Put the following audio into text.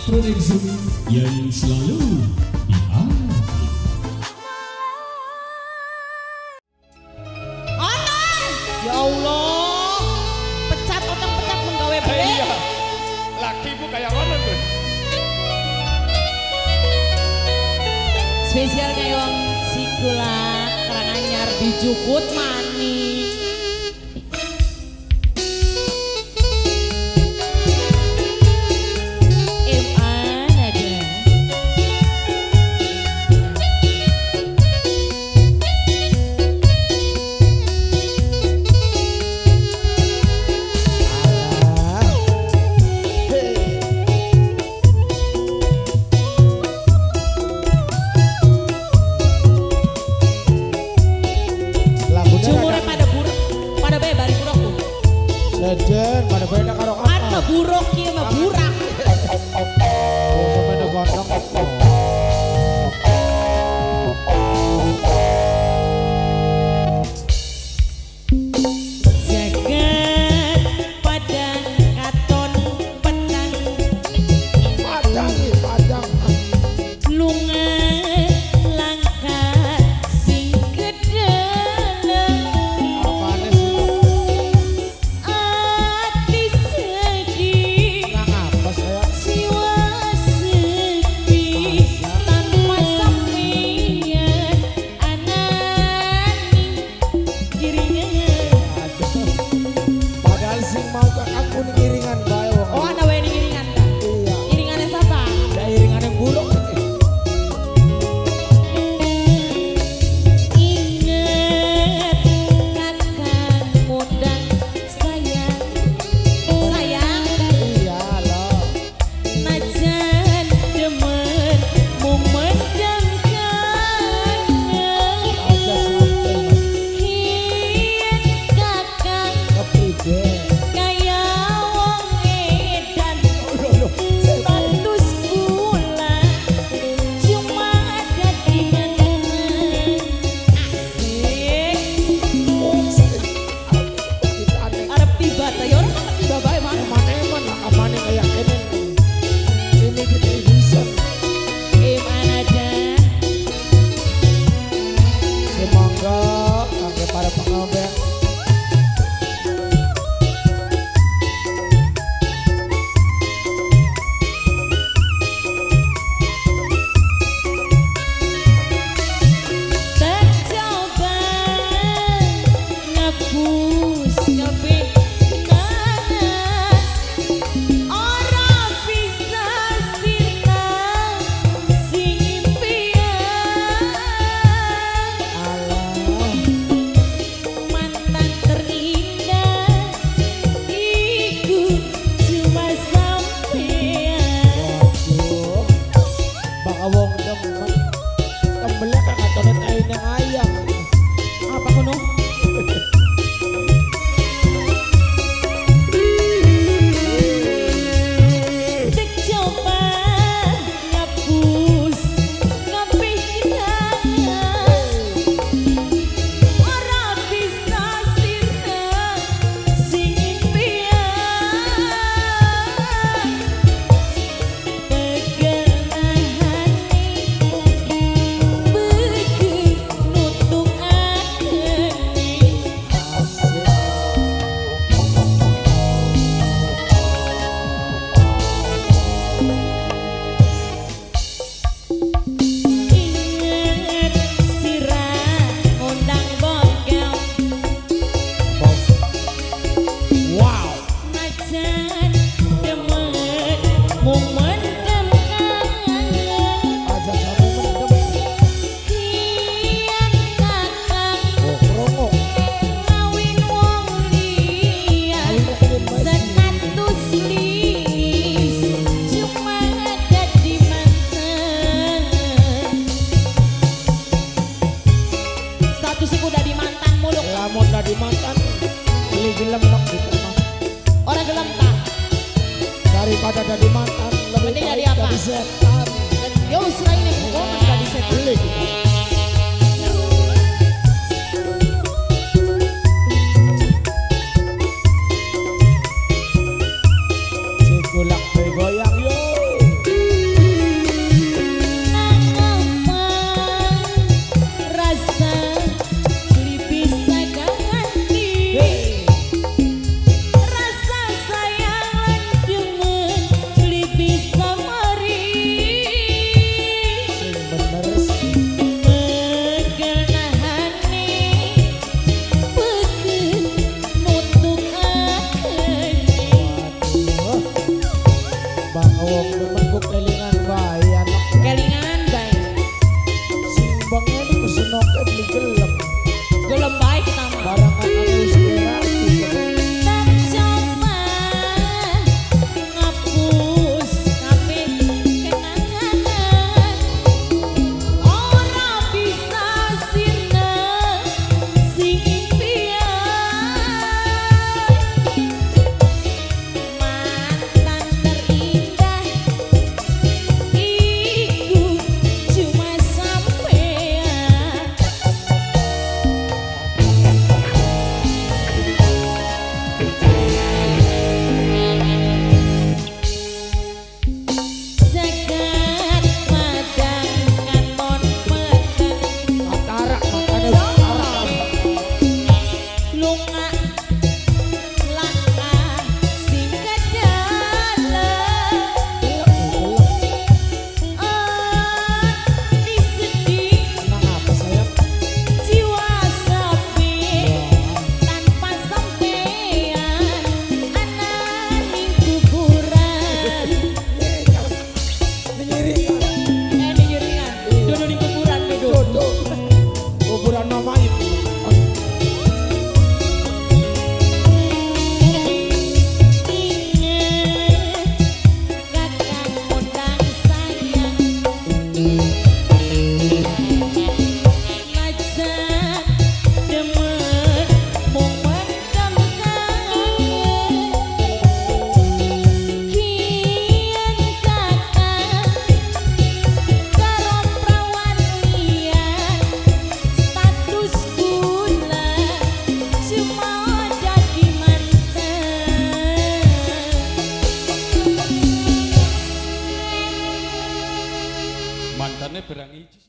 Production yang selalu diharapkan. Ya Allah, pecat otong pecat menggawe beli. Iya, laki bu kayak mana tuh? Spesial kayak wong sikula Karanganyar dijukut mani. Sejen, pada beda karo apa? Arna buruk kieu mah burak. Oh, beda gondrong. Jagat padang katon petang. Padang, padang. Lunga langkah sing kedeleng. Apane sih? Ati sedih. Nang apa saya? Jiwa sepi tanpa sampeyan anani kiringan. Aduh. Padahal sing mau ke aku nih iringan bae wong. Oh ana wae iringan ta? Iya. Iringannya siapa? Ya iringan yang buruk. Ingat kakang ngundang sayang. Sayang Iya loh. najan demen memendam kangen. Aja sampai Hien kakang kepribe. kaya wong edan. Status kula cuma dadi mantan. Asik. Arep tiba ta ya ora tiba bae mah. Eman-eman lah kamane kayak kene. Ini kita bisa. Gimana Semoga kangge para pengoben. tercoba ngapus kebenaran orang bisa sirna sing impian Alah. mantan terindah iku cuma sampean. Waduh, baka wong demen tembelnya kan atone tain yang ayam. Apa kono? Tercoba ngapus kepikiran ora bisa sirna sing impian. Wow. Najan demen memendam kangen. Aja sampai mendem. Kian kakang Oh, krongo. ngawin wong liya. Status lis cuma dadi mantan. Status iku dadi mantan mulu. Lamun dari mantan beli gelem nok gitu mah. Ora gelem ta? Daripada dari mantan lebih Mending baik dari apa? dari setan. Yo selain itu kok masih dadi set. Beli gitu. Si kulak goyang yo. Wong demen ku kelingan bae anak Kelingan bae. sing bengen ku senoke beli gelem. Gelem bae kita mah. Barang akan inspirasi. Tercoba ngapus kabeh kenangan. Ora bisa sirna sing impian. Mantan terindah iku cuma sampean. Zakat madang katon peteng Katarak makane katarak. lunga langkah sing kedalam disedih Nang apa sayang? jiwa sepi tanpa sampean ana ning kuburan Menyirikan. nyeringan dodo ning kuburan dodo Dodo. Kuburan mama itu. kakang undang sayang lajar demen mung mendem kangen kian kakang karo prawan liyan status kula cuma jadi mantan. Mantannya berang iji.